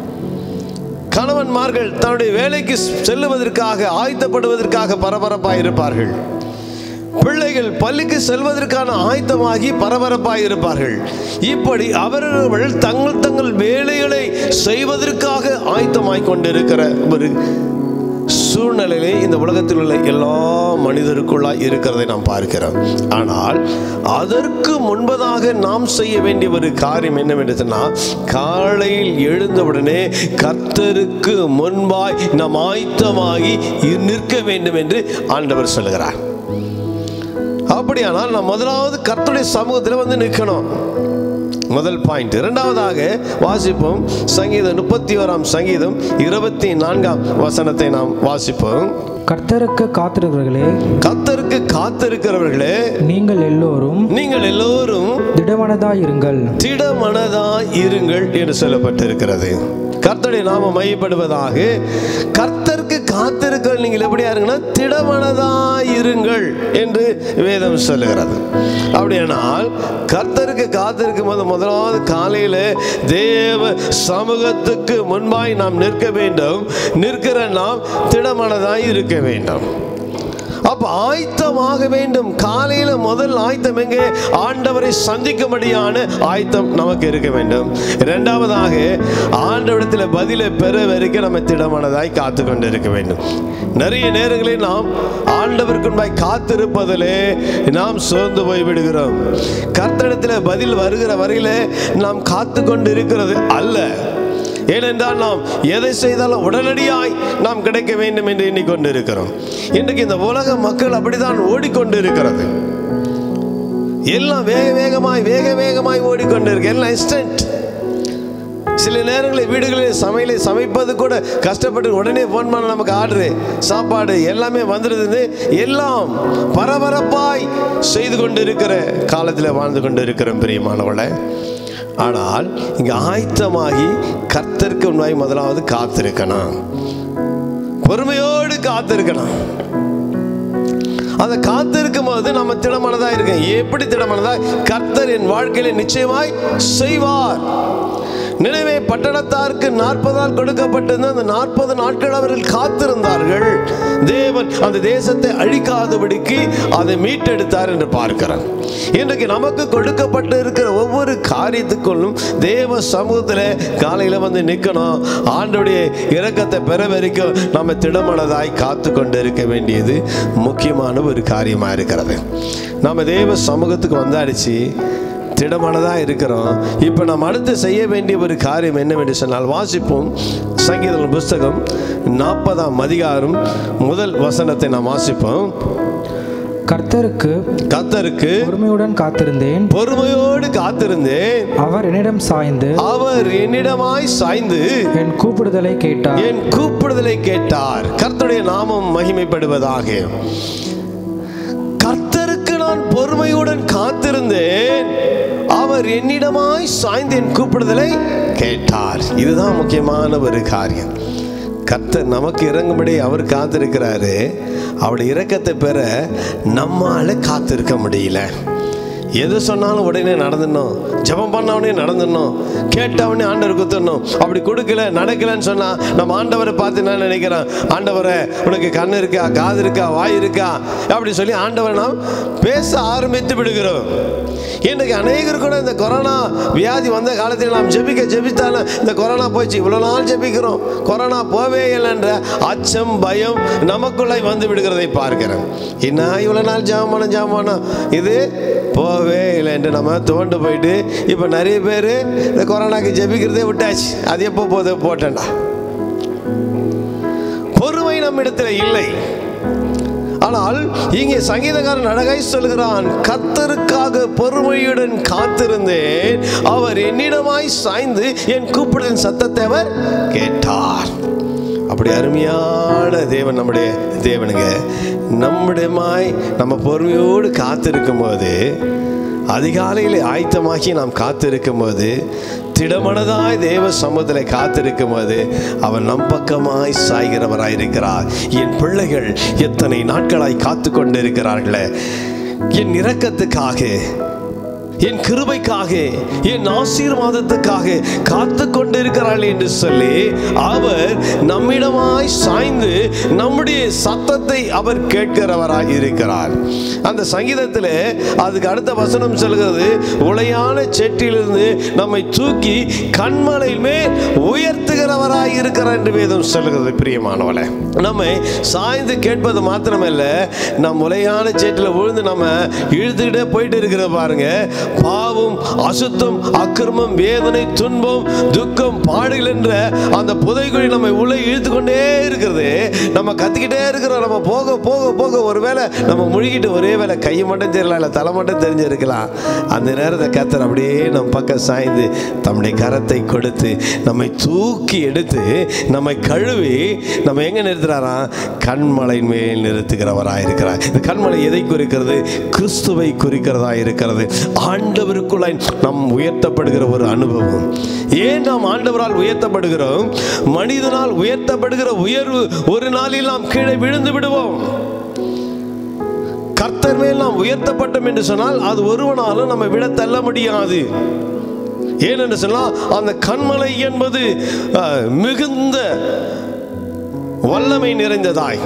Speaker 1: கணவன்மார்கள் தன்னுடைய வேலைக்கு செல்லுவதற்காக ஆயத்தப்படுவதற்காக பரபரப்பாக இருப்பார்கள். பிள்ளைகள் பள்ளிக்கு செல்வதற்கான ஆயத்தமாகி பரபரப்பாக இருப்பார்கள். இப்படி அவர்கள் தங்கள் தங்கள் வேலைகளை செய்வதற்காக ஆயத்தமாய் கொண்டிருக்கிற ஒரு சூழ்நிலையிலே இந்த உலகத்தில் உள்ள எல்லா மனிதருக்குள்ளாய் இருக்கிறதை நாம் பார்க்கிறோம். ஆனால் அதற்கு முன்பதாக நாம் செய்ய வேண்டிய ஒரு காரியம் என்னவென்று சொன்னால், காலையில் எழுந்தவுடனே கர்த்தருக்கு முன்பாய் நாம் ஆயத்தமாகி நிற்க வேண்டும் என்று ஆண்டவர் சொல்லுகிறார். அப்படியானால் நாம் முதலாவது கர்த்தருடைய சமூகத்தில் வந்து நிற்கணும். முதல் பாயிண்ட். இரண்டாவதாக வாசிப்போம். சங்கீதம் முப்பத்தி ஓராம் சங்கீதம் இருபத்தி நான்காம் வசனத்தை நாம் வாசிப்போம்.
Speaker 5: கர்த்தருக்கு காத்திருக்கிறவர்களே
Speaker 1: கர்த்தருக்கு காத்திருக்கிறவர்களே
Speaker 5: நீங்கள் எல்லோரும்
Speaker 1: நீங்கள் எல்லோரும்
Speaker 5: திடமனதாய் இருங்கள்
Speaker 1: திடமனதாய் இருங்கள் என்று சொல்லப்பட்டிருக்கிறது. கர்த்தருடைய நாமம் மையப்படுவதாக. கர்த்தருக்கு காத்திருக்கிற நீங்கள் எப்படியா இருங்கன்னா திடமனதாய் இருங்கள் என்று வேதம் சொல்லுகிறது. அப்படியானால் கர்த்தருக்கு காத்திருக்கும் போது முதலாவது காலையில தேவ சமூகத்துக்கு முன்பாய் நாம் நிற்க வேண்டும். நிற்கிற நாம் திடமனதாய் இருக்க வேண்டும். அப்ப ஆயத்தமாக வேண்டும். காலையில முதல் ஆயத்தம் எங்கே? ஆண்டவரை சந்திக்கும்படியான ஆயத்தம் நமக்கு இருக்க வேண்டும். இரண்டாவதாக ஆண்டவரிடத்தில் பதிலை பெற வரைக்கும் நம்ம திடமானதாய் காத்து கொண்டு இருக்க வேண்டும். நிறைய நேரங்களில் நாம் ஆண்டவருக்கு முன்பாய் காத்திருப்பதிலே நாம் சோர்ந்து போய் விடுகிறோம். கர்த்தரிடத்தில் பதில் வருகிற வரையில நாம் காத்து கொண்டு இருக்கிறது அல்ல. ஏனென்றால் நாம் எதை செய்தாலும் உடனடியாய் நாம் கிடைக்க வேண்டும் என்று எண்ணிக்கொண்டு இருக்கிறோம். இன்றைக்கு இந்த உலக மக்கள் அப்படித்தான் ஓடிக்கொண்டு இருக்கிறது. எல்லாம் வேக வேகமாய் வேக வேகமாய் ஓடிக்கொண்டு இருக்கு. எல்லாம் இன்ஸ்டன்ட். சில நேரங்களில் வீடுகளில் சமையலை சமைப்பது கூட கஷ்டப்பட்டு உடனே ஃபோன் பண்ண நமக்கு ஆர்டரு சாப்பாடு எல்லாமே வந்துடுது. எல்லாம் பரபரப்பாய் செய்து கொண்டு இருக்கிற காலத்தில் வாழ்ந்து கொண்டு இருக்கிறோம் பிரியமானவளை. ஆனால் இங்கே ஆயத்தமாகி கர்த்தருக்கு முன்னாடி முதலாவது காத்திருக்கணும், பொறுமையோடு காத்திருக்கணும். அதை காத்திருக்கும் போது நம்ம திடமானதா இருக்கோம். எப்படி திடமானதா? கர்த்தர் என் வாழ்க்கையில நிச்சயமாய் செய்வார். நினைவே பட்டணத்தாருக்கு நாற்பது நாள் கொடுக்கப்பட்டிருந்த அந்த நாற்பது நாட்கள் அவர்கள் காத்திருந்தார்கள். தேவன் அந்த தேசத்தை அழிக்காதபடிக்கு அதை மீட்டெடுத்தார் என்று பார்க்கிறார். இன்றைக்கு நமக்கு கொடுக்கப்பட்டு இருக்கிற ஒவ்வொரு காரியத்துக்குள்ளும் தேவ சமூகத்தில் காலையில் வந்து நிற்கணும். ஆண்டவருடைய இரக்கத்தை பெற வரைக்கும் நம்ம திடமனதாய் காத்து கொண்டு இருக்க வேண்டியது முக்கியமான ஒரு காரியமாக இருக்கிறது. நம்ம தேவ சமூகத்துக்கு வந்தாடிச்சு திடமானதாக இருக்கிறோம். இப்போ நாம் அடுத்து செய்ய வேண்டிய ஒரு காரியம் என்னவென்று சொன்னால், வாசிப்போம். சங்கீத புஸ்தகம் நாற்பதாம் அதிகாரம் முதல் வசனத்தை நாம் வாசிப்போம்.
Speaker 5: கர்த்தருக்கு
Speaker 1: கர்த்தருக்கு
Speaker 5: பொறுமையுடன் காத்திருந்தேன்,
Speaker 1: பொறுமையோடு காத்திருந்தேன்.
Speaker 5: அவர் என்னிடம் சாய்ந்து
Speaker 1: அவர் என்னிடமாய் சாய்ந்து
Speaker 5: என் கூப்பிடுதலை கேட்டார்
Speaker 1: என் கூப்பிடுதலை கேட்டார். கர்த்தருடைய நாமம் மகிமைப்படுவதாக. கர்த்தருக்கு நான் பொறுமையுடன் காத்திருந்தேன், அவர் என்னிடமாய் சாய்ந்து என் கூப்பிடுதலை கேட்டார். இதுதான் முக்கியமான ஒரு காரியம். கர்த்தர் நமக்கு இறங்கும்படி அவர் காத்திருக்கிறாரு. அவருடைய இரக்கத்தை பெற நம்மால காத்திருக்க முடியல. எது சொன்னாலும் உடனே நடந்துடணும், ஜெபம் பண்ணவனே நடந்துடணும், கேட்டவனே ஆண்டவர் கொடுத்துடணும். அப்படி கொடுக்கல நடக்கலன்னு சொன்னா நம்ம ஆண்டவரை பார்த்து நான் நினைக்கிறேன், ஆண்டவரை உனக்கு கண்ணு இருக்கா, காது இருக்கா, வாய் இருக்கா அப்படி சொல்லி ஆண்டவரை நாம் பேச ஆரம்பித்து விடுகிறோம். இன்றைக்கு அநேகர் கூட இந்த கொரோனா வியாதி வந்த காலத்தில் நாம் ஜெபிக்க ஜெபித்தாலும் இந்த கொரோனா போயிடுச்சு, இவ்வளோ நாள் ஜெபிக்கிறோம், கொரோனா போவே இல்லைன்ற அச்சம் பயம் நமக்குள்ளே வந்து விடுகிறதை பார்க்கிறேன். என்ன இவ்வளோ நாள் ஜாமானம் ஜாமானம் இது போவே இல்லை என்று நம்ம தோண்டு போயிட்டு இப்போ நிறைய பேர் இந்த கொரோனாக்கு ஜெபிக்கிறதே விட்டாச்சு. அது எப்போ போதோ போட்டேன்டா. பொறுமை நம்ம இடத்துல இல்லை. ஆனால் இங்கே சங்கீதக்காரன் அழகாய் சொல்கிறான், கர்த்தருக்காக பொறுமையுடன் காத்திருந்தேன், அவர் என்னிடமாய் சாய்ந்து என் கூப்பிடுதலின் சத்தத்தை அவர் கேட்டார். அப்படி அருமையான தேவன் நம்முடைய தேவனுங்க. நம்முடையமாய் நம்ம பொறுமையோடு காத்திருக்கும் போது, அதிகாலையில் ஆயத்தமாக்கி நாம் காத்திருக்கும் போது, திடமனதாய் தேவ சமூகத்தில் காத்திருக்கும் போது அவர் நம் பக்கமாய் சாய்கிறவராயிருக்கிறார். என் பிள்ளைகள் எத்தனை நாட்களாய் காத்து கொண்டு இருக்கிறார்களே, என் இரக்கத்துக்காக, என் கிருபைக்காக, என் ஆசீர்வாதத்துக்காக காத்து கொண்டு இருக்கிறார்கள் என்று சொல்லி அவர் நம்மிடமாய் சாய்ந்து நம்முடைய சத்தத்தை அவர் கேட்கிறவராய் இருக்கிறார். அந்த சங்கீதத்தில் அதுக்கு அடுத்த வசனம் சொல்கிறது, உளையான செட்டிலிருந்து நம்மை தூக்கி கண்மலையில் மேல் உயர்த்துகிறவராய் இருக்கிறார் என்று வேதம் சொல்கிறது. பிரியமானவளே, நம்மை சாய்ந்து கேட்பது மாத்திரமல்ல, நம் உளையான செட்டில் விழுந்து நம்ம இழுத்துக்கிட்டே போயிட்டு இருக்கிற பாருங்க, பாவம், அசுத்தம், அக்கிரமம், வேதனை, துன்பம், துக்கம், பாடுகள் என்ற அந்த புதைக்குழி நம்மை உள்ளே இழுத்து கொண்டே இருக்கிறது. நம்ம கத்திக்கிட்டே இருக்கிறோம். நம்ம போக போக போக ஒருவேளை நம்ம முழுகிட்டு ஒரே வேலை கையை மட்டும் தெரியலாம், இல்லை தலை மட்டும் தெரிஞ்சிருக்கலாம். அந்த நேரத்தை கர்த்தர் அப்படியே நம்ம பக்கம் சாய்ந்து தம்முடைய கரத்தை கொடுத்து நம்மை தூக்கி எடுத்து நம்மை கழுவி நம்ம எங்க நிறுத்துறாராம்? கண்மலையின் மேல் நிறுத்துகிறவராக இருக்கிறார். இந்த கண்மலை எதை குறிக்கிறது? கிறிஸ்துவை குறிக்கிறதா இருக்கிறது. ஆண்டவருக்குள்ளாய் நாம் உயர்த்தப்படுகிற ஒரு அனுபவம். ஏன் நாம் ஆண்டவரால் உயர்த்தப்படுகிறோம்? மனிதனால் உயர்த்தப்படுகிற உயர்வு ஒரு நாளில் நாம் கீழே விழுந்து விடுவோம். கர்த்தர் மேல் நாம் உயர்த்தப்பட்டோம் என்று சொன்னால் அது ஒருவனாலும் நம்ம விட தள்ள முடியாது. ஏனென்று சொன்னால் அந்த கண்மலை என்பது மிகுந்த வல்லமை நிறைந்ததாய்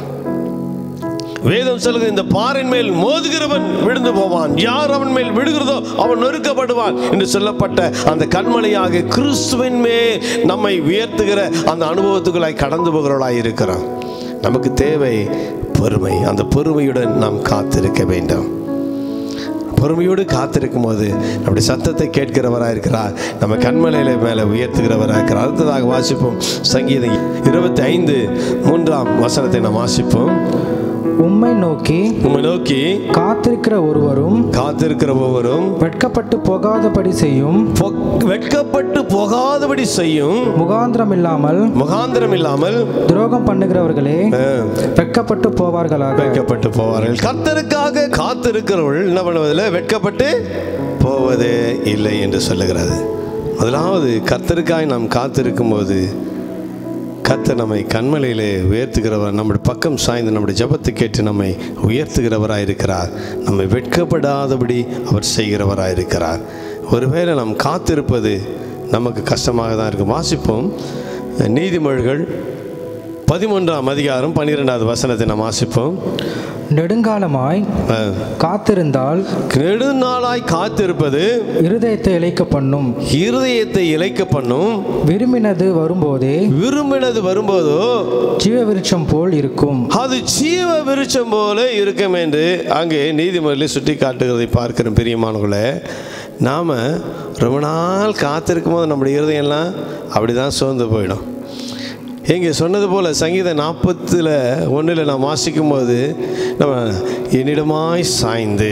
Speaker 1: வேதம் சொல்லுது, இந்த பாரின் மேல் மோதுகிறவன் விழுந்து போவான், யார் அவன் மேல் விழுகிறதோ அவன் நொறுக்கப்படுவான் என்று சொல்லப்பட்ட அந்த கண்மலையாக கிறிஸ்துவின் மேல் நம்மை உயர்த்துகிற அந்த அனுபவத்துக்குள்ளாய் கடந்து போகிறவர்களாய் இருக்கிறோம். நமக்கு தேவை பொறுமை. அந்த பொறுமையுடன் நாம் காத்திருக்க வேண்டும். பொறுமையோடு காத்திருக்கும் போது நம்முடைய சத்தத்தை கேட்கிறவராக இருக்கிறார், நம்ம கண்மலையில மேலே உயர்த்துகிறவராக இருக்கிறார். அடுத்ததாக வாசிப்போம். சங்கீதம் இருபத்தி ஐந்து மூன்றாம் வசனத்தை நாம் வாசிப்போம்.
Speaker 5: உம்மை நோக்கி
Speaker 1: உம்மை நோக்கி
Speaker 5: காத்திருக்கிற ஒருவரும்
Speaker 1: காத்திருக்கிற ஒருவரும்
Speaker 5: வெட்கப்பட்டு போகாதபடி செய்யும்
Speaker 1: வெட்கப்பட்டு போகாதபடி செய்யும்
Speaker 5: முகாந்திரம் இல்லாமல்
Speaker 1: முகாந்திரம் இல்லாமல்
Speaker 5: துரோகம் பண்ணுகிறவர்களே வெட்கப்பட்டு போவார்களாக.
Speaker 1: வெட்கப்பட்டு போவார்கள். கர்த்தருக்காக காத்திருக்கிறவர்கள் என்ன பண்ணுவதில்லை? வெட்கப்பட்டு போவதே இல்லை என்று சொல்லுகிறது. முதலாவது கர்த்தருக்காய் நாம் காத்திருக்கும்போது கர்த்தர் நம்மை கண்மலையிலே உயர்த்துகிறவர், நம்முடைய பக்கம் சாய்ந்து நம்முடைய ஜெபத்தை கேட்டு நம்மை உயர்த்துகிறவராக இருக்கிறார். நம்மை வெட்கப்படாதபடி அவர் செய்கிறவராக இருக்கிறார். ஒருவேளை நாம் காத்திருப்பது நமக்கு கஷ்டமாக தான் இருக்கும். வாசிப்போம். நீதிமொழிகள் பதிமூன்றாம் அதிகாரம் பன்னிரெண்டாவது வசனத்தை நாம் வாசிப்போம்.
Speaker 5: நெடுங்காலமாய் காத்திருந்தால்
Speaker 1: நெடுநாளாய் காத்திருப்பது
Speaker 5: இருதயத்தை இளைக்க பண்ணும்.
Speaker 1: இருதயத்தை இளைக்க பண்ணும்.
Speaker 5: விரும்பினது வரும்போதே
Speaker 1: விரும்பினது வரும்போதோ
Speaker 5: ஜீவ விருட்சம் போல் இருக்கும்.
Speaker 1: அது ஜீவ விருட்சம் போல இருக்கும் என்று அங்கே நீதிமொழியில் சுட்டி காட்டுகிறதை பார்க்கிறோம். பிரியமானவர்களே, நாம் ரொம்ப நாள் காத்திருக்கும் போது நம்முடைய இருதயம்லாம் அப்படி தான் சோர்ந்து போயிடும். இங்கே சொன்னது போல் சங்கீதம் நாற்பத்தில் ஒன்றில் நாம் வாசிக்கும் போது நம்ம என்னிடமாய் சாய்ந்து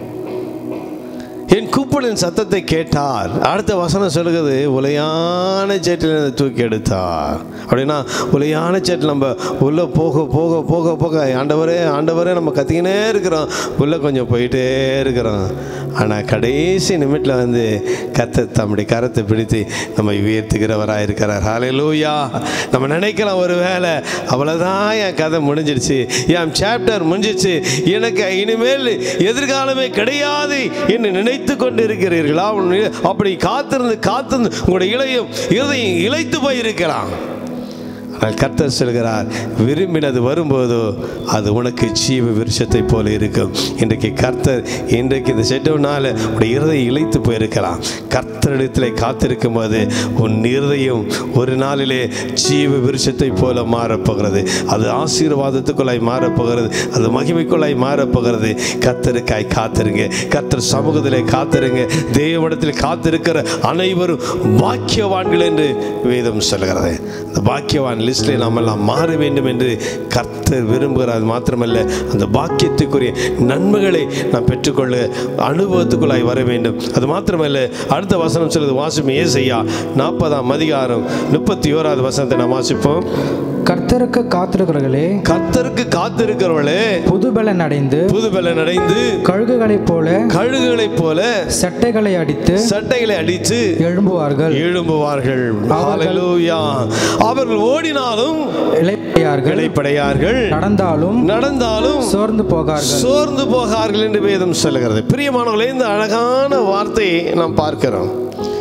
Speaker 1: என் கூப்பிடின் சத்தத்தை கேட்டார். அடுத்த வசனம் சொல்லுகிறது, உலையான சேற்றில் தூக்கி எடுத்தார். அப்படின்னா உலையான சேற்றில் நம்ம உள்ளே போக போக போக போக ஆண்டவரே ஆண்டவரே நம்ம கத்திக்கினே இருக்கிறோம், உள்ளே கொஞ்சம் போயிட்டே இருக்கிறோம். ஆனால் கடைசி நிமிட்டில் வந்து கத்த தம்முடைய கரத்தை பிடித்து நம்ம உயர்த்துகிறவராக இருக்கிறார். ஹல்லேலூயா. நம்ம நினைக்கலாம் ஒரு வேளை அவ்வளோதான், என் கதை முடிஞ்சிடுச்சு, என் சாப்டர் முடிஞ்சிடுச்சு, எனக்கு இனிமேல் எதிர்காலமே கிடையாது என்று நினைத்து கொண்டு இருக்கிறீர்களா? அப்படி காத்திருந்து காத்திருந்து உங்களுடைய இளையும் இருதயம் இளைத்து போயிருக்கலாம். ஆனால் கர்த்தர் சொல்கிறார், விரும்பினது வரும்போதோ அது உனக்கு ஜீவ விருட்சத்தை போல இருக்கும். இன்றைக்கு கர்த்தர் இன்றைக்கு இந்த செட்டவுனால் உடைய இருதயம் இளைத்து போயிருக்கலாம். கர்த்தரிடத்தில் காத்திருக்கும் போது உன் இருதயம் ஒரு நாளிலே ஜீவ விருட்சத்தை போல மாறப்போகிறது. அது ஆசீர்வாதத்துக்குள்ளாய் மாறப்போகிறது, அது மகிமைக்குள்ளாய் மாறப்போகிறது. கர்த்தருக்காய் காத்திருங்க, கர்த்தர் சமூகத்திலே காத்திருங்க. தேவனிடத்தில் காத்திருக்கிற அனைவரும் பாக்கியவான்கள் என்று வேதம் சொல்கிறது. அந்த பாக்கியவான் லிஸ்டில் நாம் எல்லாம் மாற வேண்டும் என்று கர்த்தர் விரும்புகிறார். மாத்திரமல்ல, அந்த பாக்கியத்துக்குரிய நன்மைகளை நாம் பெற்றுக்கொள்ள அனுபவத்துக்குள்ளாய் வர வேண்டும். அது மாத்திரமல்ல, அடுத்த வசனம் சொல்லுது, வாசிப்போம். ஏசாயா நாற்பதாம் அதிகாரம் முப்பத்தி ஓராவது வசனத்தை நாம் வாசிப்போம்.
Speaker 5: கர்த்தருக்கு காத்திருக்கிறவர்களே
Speaker 1: கர்த்தருக்கு காத்திருக்கிறவர்களே
Speaker 5: புதுபலன் அடைந்து
Speaker 1: புதுபலன் அடைந்து
Speaker 5: கழுகுகளைப் போல
Speaker 1: கழுகுகளைப் போல
Speaker 5: சட்டைகளை அடித்து
Speaker 1: சட்டைகளை அடித்து
Speaker 5: எழும்புவார்கள்
Speaker 1: எழும்புவார்கள் ஹல்லேலூயா. அவர்கள் ஓடினாலும்
Speaker 5: இளைப்படையார்கள்
Speaker 1: இளைப்படையார்கள்
Speaker 5: நடந்தாலும்
Speaker 1: நடந்தாலும்
Speaker 5: சோர்ந்து போகார்கள்
Speaker 1: சோர்ந்து போகார்கள் என்று வேதம் சொல்லுகிறது. பிரியமானவர்களே, இந்த அழகான வார்த்தையை நாம் பார்க்கிறோம்.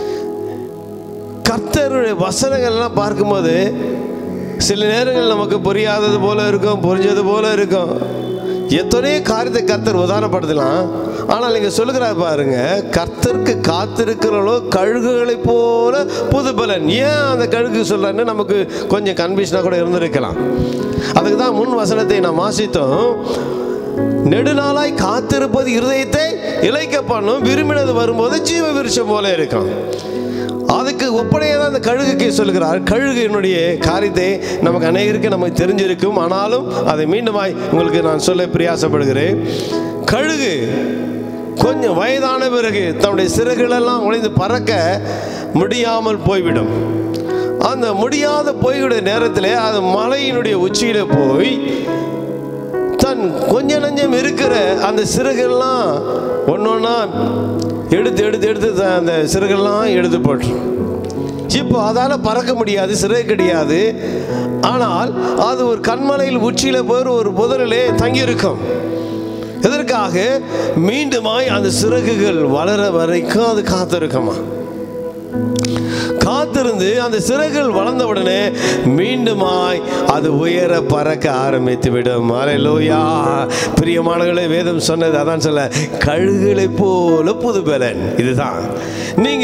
Speaker 1: கர்த்தருடைய வசனங்கள்லாம் பார்க்கும்போது சில நேரங்கள் நமக்கு புரியாதது போல இருக்கும், புரிஞ்சது போல இருக்கும். எத்தனையோ காரியத்தை கர்த்தர் உதாரணப்படுத்தலாம். ஆனால் இங்கே சொல்லுகிறார் பாருங்க, கர்த்தருக்கு காத்திருக்கிறவளோ கழுகுகளை போல புது பலன். ஏன் அந்த கழுகு சொல்றான்னு நமக்கு கொஞ்சம் கன்ஃபியூஷனாக கூட இருந்திருக்கலாம். அதுக்கு தான் முன் வசனத்தை நாம் வாசித்தோம். நெடுநாளாய் காத்திருப்பது இருதயத்தை இளைக்க பண்ணும், விரும்பினது வரும்போது ஜீவ விருட்சம் போல இருக்கும். அதுக்கு ஒப்பனையாக தான் அந்த கழுகுக்கு சொல்கிறார். கழுகு என்னுடைய காரியத்தை நமக்கு அநேகருக்கு நமக்கு தெரிஞ்சிருக்கும், ஆனாலும் அதை மீண்டுமாய் உங்களுக்கு நான் சொல்ல பிரயாசப்படுகிறேன். கழுகு கொஞ்சம் வயதான பிறகு தன்னுடைய சிறகுகளெல்லாம் உடைந்து பறக்க முடியாமல் போய்விடும். அந்த முடியாத போய்விட நேரத்தில் அது மலையினுடைய உச்சியில போய் தன் கொஞ்ச நஞ்சம் இருக்கிற அந்த சிறகுகள்லாம் ஒன்னொன்னா எடுத்து எடுத்து எடுத்து அந்த சிறகுலாம் எடுத்து போட்டு இப்போ அதால் பறக்க முடியாது, சிறகு கிடையாது. ஆனால் அது ஒரு கண்மலையில் உச்சியில் போய் ஒரு புதரிலே தங்கியிருக்கும். எதற்காக? மீண்டுமாய் அந்த சிறகுகள் வளர வரைக்கும் அது காத்திருக்குமா. காத்திருந்து அந்த சிறகுகள் வளர்ந்த உடனே மீண்டுமாய் அது உயர பறக்க ஆரம்பித்து விடும். ஹல்லேலூயா. பிரியமானவர்களே, வேதம் சொன்னது அதான் சொல்ல, கழுகுகளை போல புது பலன். இதுதான் நீங்க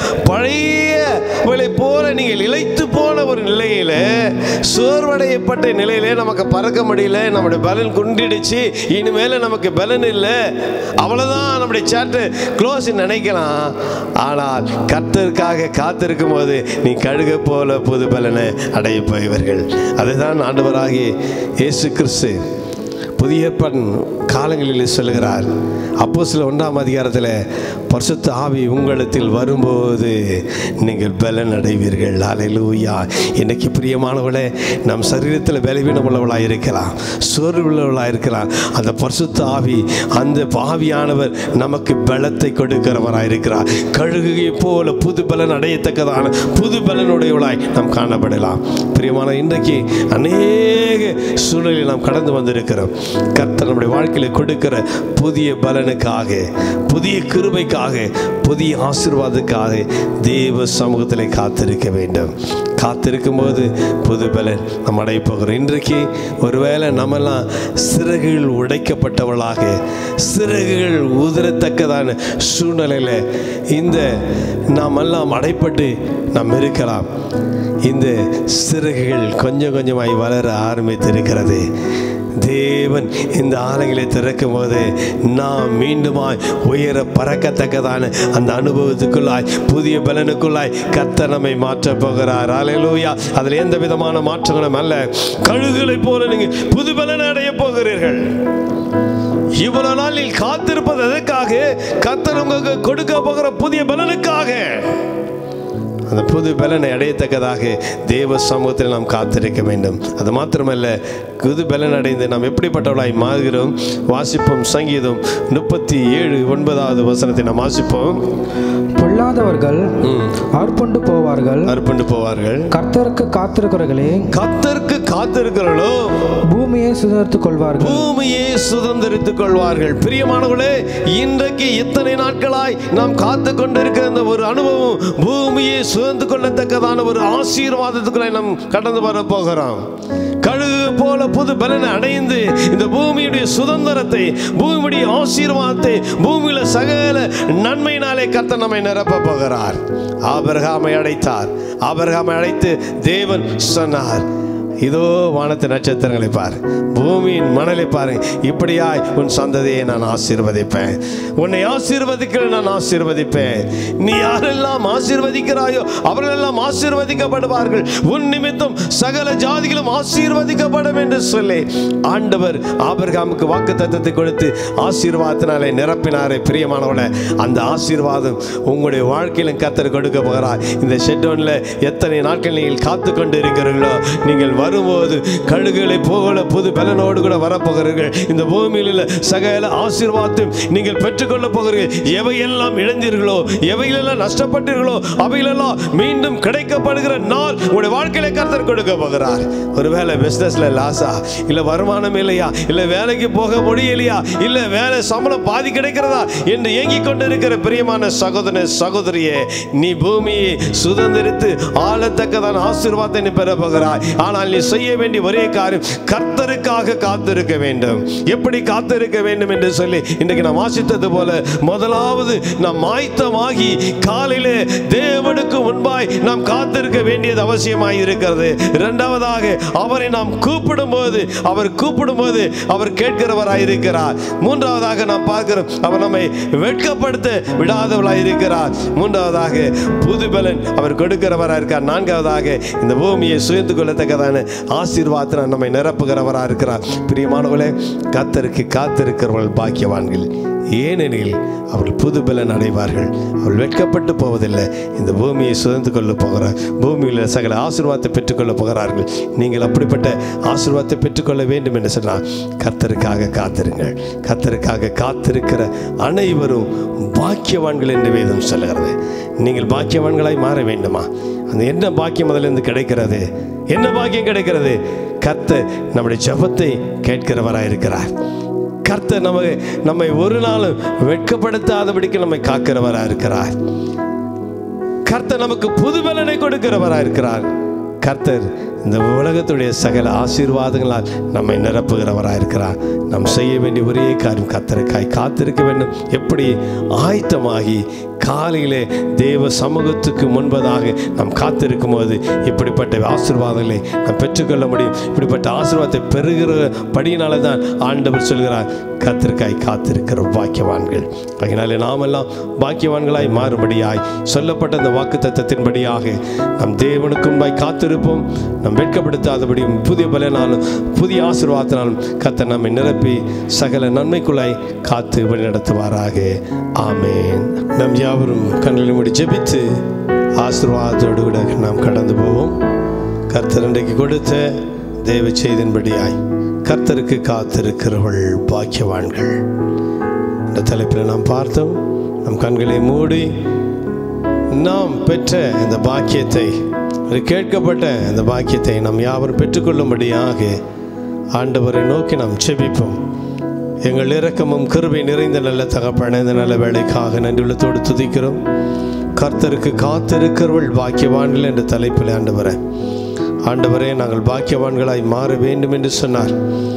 Speaker 1: பழைய போல நீங்கள் இளைத்து போன ஒரு நிலையில, சோர்வடையப்பட்ட நிலையில நமக்கு பறக்க முடியல, நம்முடைய பலன் குண்டிடுச்சு, இனிமேல நமக்கு பலன் இல்லை, அவ்வளவுதான் நம்முடைய சாப்டர் க்ளோஸ் நினைக்கலாம். ஆனால் கர்த்தருக்காக காத்திருக்கும் போது நீ கழுக போல புது பலனை அடைய போய்வர்கள். அதுதான் ஆண்டவராகிய இயேசு கிறிஸ்து புதிய ஏற்பாட்டின் காலங்களில் சொல்லுகிறார். அப்போஸ்தலர் ஒன்றாம் அதிகாரத்தில் பரிசுத்த ஆவி உங்களிடத்தில் வரும்போது நீங்கள் பலன் அடைவீர்கள். அல்லேலூயா. இன்னைக்கு பிரியமானவர்களே, நம் சரீரத்தில் பலவீனம் உள்ளவளாக இருக்கலாம், சோர்வு உள்ளவளாக இருக்கலாம். அந்த பரிசுத்த ஆவி, அந்த ஆவியானவர் நமக்கு பலத்தை கொடுக்கிறவராக இருக்கிறார். கழுகுகை போல புது பலன் அடையத்தக்கதான புது பலனுடையவளாய் நாம் காணப்படலாம். பிரியமான, இன்றைக்கு அநேக சூழலில் நாம் கடந்து வந்திருக்கிறோம். கர்த்தர் நம்முடைய வாழ்க்கையில் கொடுக்கிற புதிய பலனுக்காக, புதிய கிருபைக்காக, புதிய ஆசீர்வாதத்துக்காக தேவ சமூகத்தில் காத்திருக்க வேண்டும். காத்திருக்கும் போது புது பலன் நம்ம அடைய போகிறோம். இன்றைக்கு ஒருவேளை நம்மெல்லாம் சிறகுகள் உடைக்கப்பட்டவளாக, சிறகுகள் உதிரத்தக்கதான சூழ்நிலையில் இந்த நாம் எல்லாம் அடைப்பட்டு நாம் இருக்கலாம். இந்த சிறகுகள் கொஞ்சம் கொஞ்சமாய் வளர ஆரம்பித்திருக்கிறது. தேவன் இந்த ஆலயங்களை திறக்கும் போது நாம் மீண்டுமாய் உயர பறக்கத்தக்கதான அந்த அனுபவத்துக்குள்ளாய், புதிய பலனுக்குள்ளாய் கர்த்தர் நம்மை மாற்றப் போகிறார். அல்லேலூயா. அதில் எந்த விதமான மாற்றங்களும் அல்ல. கழுகுகளை போல நீங்கள் புது பலனை அடைய போகிறீர்கள். இவ்வளவு நாளில் காத்திருப்பது எதற்காக? கர்த்தர் உங்களுக்கு கொடுக்க போகிற புதிய பலனுக்காக. அந்த புது பலனை அடையத்தக்கதாக தேவ சமூகத்தில் நாம் காத்திருக்க வேண்டும். அது மாத்திரமல்ல, புது பலன் அடைந்து நாம் எப்படிப்பட்டவளாய் மாறுகிறோம். வாசிப்போம். சங்கீதம் முப்பத்தி ஏழு ஒன்பதாவது வசனத்தை நாம் வாசிப்போம்.
Speaker 5: பொல்லாதவர்கள் அர்ப்பண்டு போவார்கள்,
Speaker 1: அர்ப்பண்டு போவார்கள்.
Speaker 5: கர்த்தருக்கு காத்திருக்கிறவர்களே,
Speaker 1: கர்த்தருக்கு காத்திருக்கிறவர்களோ
Speaker 5: பூமியை சுதந்திரித்துக் கொள்வார்கள்,
Speaker 1: பூமியை சுதந்திரித்துக் கொள்வார்கள். பிரியமானவர்களே, இன்றைக்கு இத்தனை நாட்களாய் நாம் காத்து கொண்டிருக்கிற இந்த ஒரு அனுபவம், பூமியை சுதந்து கொள்ளத்தக்கதான ஒரு ஆசீர்வாதத்துக்குள்ளாய் நாம் கடந்து வர போகிறோம். கழுகு போல புது பலனை அடைந்து இந்த பூமியுடைய சுதந்திரத்தை, பூமியுடைய ஆசீர்வாதத்தை, பூமியில சகல நன்மையினாலே கர்த்தர் நம்மை நிரப்ப போகிறார். ஆபிரகாமை அழைத்தார். ஆபிரகாமை அழைத்து தேவன் சொன்னார், இதோ வானத்து நட்சத்திரங்களை பார், பூமியின் மணலை பாருங்க, இப்படியாய் உன் சந்ததியை நான் ஆசீர்வதிப்பேன். உன்னை ஆசீர்வதிக்கிற நான் ஆசீர்வதிப்பேன். நீ யாரெல்லாம் ஆசீர்வதிக்கிறாயோ அவர்களெல்லாம் ஆசீர்வதிக்கப்படுவார்கள். உன் நிமித்தம் சகல ஜாதிகளும் ஆசீர்வதிக்கப்படும் என்று சொல்லி ஆண்டவர் ஆபிரகாமுக்கு வாக்குத்தத்தத்தை கொடுத்து ஆசீர்வாதத்தினாலே நிரப்பினாரே. பிரியமானவர்களே, அந்த ஆசீர்வாதம் உங்களுடைய வாழ்க்கையிலும் கர்த்தர் கொடுக்க போகிறார். இந்த ஷெட்டோனில் எத்தனை நாட்கள் நீங்கள் காத்து கொண்டு இருக்கிறீர்களோ, நீங்கள் வரும்போது கழுகுகளை போல புது பலனோடு கூட வரப்போகிறீர்கள். இந்த பூமியில் சகல ஆசீர்வாதம் நீங்கள் பெற்றுக்கொள்ள போகிறீர்கள். எவையெல்லாம் இழந்தீர்களோ, எவையெல்லாம் நஷ்டப்பட்டீர்களோ, அவைகளெல்லாம் மீண்டும் கிடைக்கப்படுகிற நாள் உங்களுடைய வாழ்க்கையில கர்த்தர் கொடுக்க போகிறார். ஒருவேளை பிசினஸ்ல லாஸா, இல்ல வருமானம் இல்லையா, இல்ல வேலைக்கு போக முடியலையா, இல்ல வேலை சம்பளம் பாதி கிடைக்கிறதா என்று ஏங்கிக் கொண்டிருக்கிற பிரியமான சகோதர சகோதரியே, நீ பூமியை சுதந்திரித்து ஆளத்தக்கதான ஆசீர்வாதத்தை நீ பெற போகிறாய். ஆனால் நீ செய்ய வேண்டிய ஒரே காரியம் கர்த்தருக்காக காத்திருக்க வேண்டும். எப்படி காத்திருக்க வேண்டும் என்று சொல்லி இன்றைக்கு நாம் வாசித்தது போல, முதலாவது நாம் ஆயத்தமாகி காலையிலே தேவனுக்கு முன்பாய் நாம் காத்திருக்க வேண்டியது அவசியமாய் இருக்கிறது. இரண்டாவதாக அவரை நாம் கூப்பிடும் போது, அவர் கூப்பிடும் போது அவர் கேட்கிறவராய் இருக்கிறார். மூன்றாவதாக நாம் பார்க்கிறோம், அவர் நம்மை வெட்கப்படுத்த விடாதவராய் இருக்கிறார். மூன்றாவதாக புது பலன் அவர் கொடுக்கிறவராய் இருக்கார். நான்காவதாக இந்த பூமியை சுயந்து கொள்ளத்தக்கதான ஆசீர்வாதத்தை நம்மை நிரப்புகிறவராக இருக்கிறார். பிரியமானவர்களே, கர்த்தருக்கு காத்திருக்கிறவர்கள் பாக்கியவான்கள், ஏனெனில் அவர்கள் புது பலன் அடைவார்கள். அவர்கள் வெட்கப்பட்டு போவதில்லை. இந்த பூமியை சுதந்து கொள்ள போகிறார். பூமியில் சகல ஆசீர்வாதத்தை பெற்றுக்கொள்ள போகிறார்கள். நீங்கள் அப்படிப்பட்ட ஆசீர்வாதத்தை பெற்றுக்கொள்ள வேண்டும் என்று சொன்னால் கர்த்தருக்காக காத்திருங்கள். கர்த்தருக்காக காத்திருக்கிற அனைவரும் பாக்கியவான்கள் என்று வேதம் சொல்லுகிறது. நீங்கள் பாக்கியவான்களாய் மாற வேண்டுமா? அந்த என்ன பாக்கியம் அதிலிருந்து கிடைக்கிறது? என்ன பாக்கியம் கிடைக்கிறது? கர்த்தர் நம்முடைய ஜெபத்தை கேட்கிறவராய் இருக்கிறார். கர்த்தர் நம்ம நம்மை ஒரு நாளும் வெட்கப்படுத்தாதபடிக்கு நம்மை காக்கிறவராக இருக்கிறார். கர்த்தர் நமக்கு புது பலனை கொடுக்கிறவராக இருக்கிறார். கர்த்தர் இந்த உலகத்துடைய சகல ஆசீர்வாதங்களால் நம்மை நிரப்புகிறவராக இருக்கிறார். நாம் செய்ய வேண்டிய ஒரே காரியம் கர்த்தருக்காய் காத்திருக்க வேண்டும். எப்படி ஆயத்தமாகி காலையிலே தேவ சமூகத்துக்கு முன்பதாக நாம் காத்திருக்கும் போது இப்படிப்பட்ட ஆசீர்வாதங்களை நாம் பெற்றுக்கொள்ள முடியும். இப்படிப்பட்ட ஆசீர்வாதத்தை பெறுகிறபடியினால தான் ஆண்டவர் சொல்கிறார், கர்த்தருக்காய் காத்திருக்கிற பாக்கியவான்கள். அதனாலே நாமெல்லாம் பாக்கியவான்களாய் மாறும்படியாய் சொல்லப்பட்ட அந்த வாக்கு தத்தத்தின்படியாக நம் தேவனுக்கு முன்பாய் காத்திருப்போம். நம் நாம் வெட்கப்படுத்தாதபடியும் புதிய பலனாலும் புதிய ஆசீர்வாதத்தினாலும் கர்த்தர் நம்மை நிரப்பி சகல நன்மைக்குள்ளாய் காத்து வழிநடத்துவாராக. ஆமென். நம் யாவரும் கண்களை மூடி ஜெபித்து ஆசீர்வாதத்தோடு கூட நாம் கடந்து போவோம். கர்த்தர் இன்றைக்கு கொடுத்த தேவ செய்தின்படியாய் கர்த்தருக்கு காத்திருக்கிறவள் பாக்கியவான்கள் இந்த தலைப்பில் நாம் பார்த்தோம். நம் கண்களை மூடி நாம் பெற்ற இந்த பாக்கியத்தை, கேட்கப்பட்ட இந்த பாக்கியத்தை நாம் யாவரும் பெற்றுக்கொள்ளும்படியாக ஆண்டவரை நோக்கி நாம் செபிப்போம். எங்கள் இரக்கமும் கிருபை நிறைந்த நல்ல தகப்பனே, இந்த நல்ல வேலைக்காக நன்றியுள்ளத்தோடு துதிக்கிறோம். கர்த்தருக்கு காத்திருக்கிறவள் பாக்கியவான்கள் என்ற தலைப்பில் ஆண்டவரே ஆண்டவரே நாங்கள் பாக்கியவான்களாய் மாற வேண்டும் என்று சொன்னார்.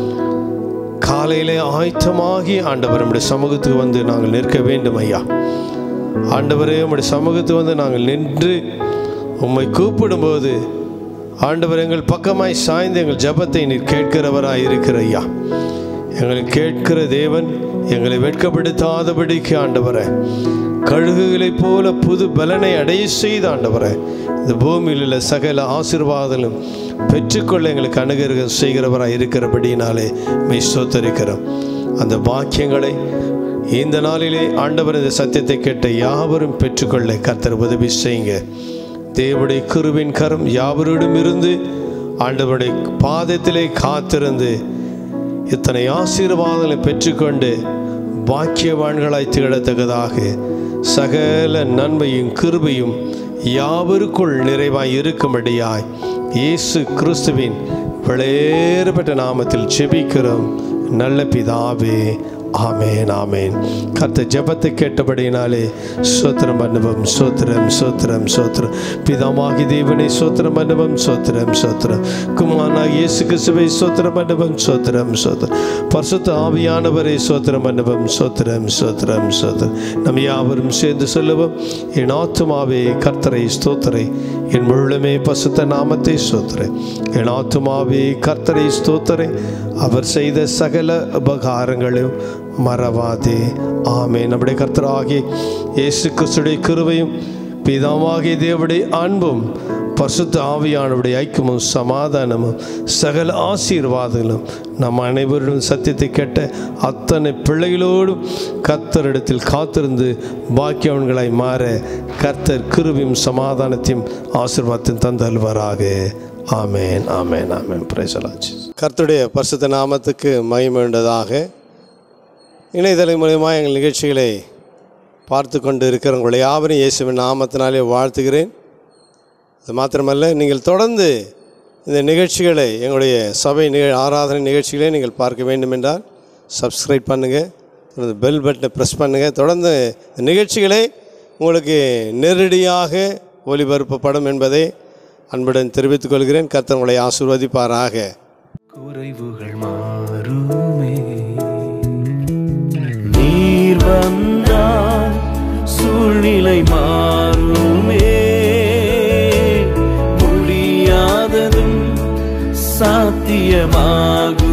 Speaker 1: காலையிலே ஆயத்தமாகி ஆண்டவர் நம்முடைய சமூகத்துக்கு வந்து நாங்கள் நிற்க வேண்டும் ஐயா. ஆண்டவரே நம்முடைய சமூகத்துக்கு வந்து நாங்கள் நின்று உம்மை கூப்பிடும்போது ஆண்டவர் எங்கள் பக்கமாய் சாய்ந்து எங்கள் ஜபத்தை நீர் கேட்கிறவராய் இருக்கிற ஐயா. எங்களை கேட்கிற தேவன் எங்களை வெட்கப்படுத்தாதபடிக்கு ஆண்டவரே கழுகுகளைப் போல புது பலனை அடைய செய்த ஆண்டவரே இந்த பூமியில் உள்ள சகல ஆசீர்வாதங்களும் பெற்றுக்கொள்ள எங்களுக்கு அனுகிரகம் செய்கிறவராக இருக்கிறபடினாலே மெய் ஸ்தோத்தரிக்கிறோம். அந்த பாக்கியங்களை இந்த நாளிலே ஆண்டவர் இந்த சத்தியத்தை கேட்ட யாவரும் பெற்றுக்கொள்ள கர்த்தர் உதவி செய்யுங்க. தேவனுடைய கிருபையின் கரம் யாவரிடம் இருந்து ஆண்டவருடைய பாதத்திலே காத்திருந்து இத்தனை ஆசீர்வாதங்களை பெற்றுக்கொண்டு பாக்கியவான்களாய் திகழத்தக்கதாக சகல நன்மையும் கிருபையும் யாவருக்குள் நிறைவாய் இருக்கும்படியாய் இயேசு கிறிஸ்துவின் விலையேறப்பட்ட நாமத்தில் ஜெபிக்கிறோம் நல்ல பிதாவே. ஆமேன் ஆமேன். கர்த்தர் ஜெபத்தை கேட்டபடியினாலே சோத்திரம் பண்ணுவோம். சோத்திரம் சோத்திரம் சோத்திரம். பிதாமாகி தேவனை சோத்திரம் பண்ணுவோம். சோத்திரம் சோத்திரம். குமாரனாகி இயேசு கிறிஸ்துவை சோத்திரம் பண்ணுவோம். சோத்திரம் சோத்திரம். பரிசுத்த ஆவியானவரை சோத்திரம் பண்ணுவோம். சோத்திரம் சோத்திரம் சோத்திரம். நம் யாவரும் சேர்ந்து சொல்லுவோம். என் ஆத்துமாவே கர்த்தரை ஸ்தோத்திரை, என் முழுமே பரிசுத்த நாமத்தை ஸ்தோத்திரை. என் ஆத்துமாவே கர்த்தரை ஸ்தோத்திரை, அவர் செய்த சகல உபகாரங்களையும் மறவாதே. ஆமென். நம்முடைய கர்த்தராகிய இயேசு கிறிஸ்துவின் கிருபையும் பிதாவாகிய தேவனுடைய அன்பும் பரிசுத்த ஆவியானவருடைய ஐக்கியமும் சமாதானமும் சகல ஆசீர்வாதங்களும் நம் அனைவரும் சத்தியத்தை கேட்ட அத்தனை பிள்ளைகளோடும் கர்த்தரிடத்தில் காத்திருந்து பாக்கியவன்களாய் மாற கர்த்தர் கிருபையும் சமாதானத்தையும் ஆசீர்வாதத்தையும் தந்தல்வராக. ஆமேன் ஆமேன் ஆமேன். Praise the Lord. கர்த்தருடைய பரிசுத்த நாமத்துக்கு மகிமை உண்டதாக. இணையதளம் மூலமாக எங்கள் நிகழ்ச்சிகளை பார்த்து கொண்டு இருக்கிறவங்களை யாவரும் இயேசுவின் நாமத்தினாலே வாழ்த்துகிறேன். அது மாத்திரமல்ல, நீங்கள் தொடர்ந்து இந்த நிகழ்ச்சிகளை, எங்களுடைய சபை நிக ஆராதனை நிகழ்ச்சிகளை நீங்கள் பார்க்க வேண்டும் என்றால் சப்ஸ்கிரைப் பண்ணுங்கள், தொடர்ந்து பெல் பட்டனை ப்ரெஸ் பண்ணுங்கள். தொடர்ந்து நிகழ்ச்சிகளை உங்களுக்கு நேரடியாக ஒளிபரப்பப்படும் என்பதை அன்புடன் தெரிவித்துக் கொள்கிறேன். கர்த்தர் உங்களை ஆசீர்வதிப்பாராக.
Speaker 6: குறைவுகள் மாறுமே, நீர் வந்தால் சூழ்நிலை மாறுமே, முடியாததும் சாத்தியமாகும்.